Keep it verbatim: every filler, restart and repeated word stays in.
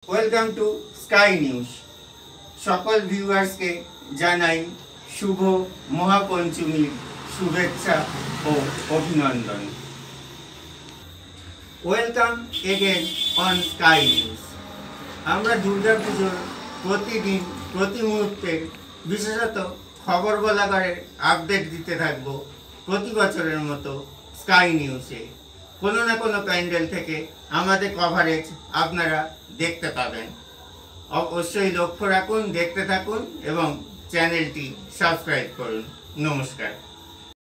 Welcome to sky news. সকল ভিউয়ার্সকে জানাই শুভ মহাপঞ্চমীর শুভেচ্ছা ও অভিনন্দন। Welcome again on Sky News. আমরা দুর্গা পুজোর প্রতিদিন প্রতি মুহূর্তে বিশেষত খবর বলাগারের আপডেট দিতে থাকব প্রতি বছরের মতো স্কাই নিউজে। কোনো না কোনো প্যান্ডেল থেকে আমাদের কভারেজ আপনারা দেখতে পাবেন। অবশ্যই লক্ষ্য রাখুন, দেখতে থাকুন এবং চ্যানেলটি সাবস্ক্রাইব করুন। নমস্কার।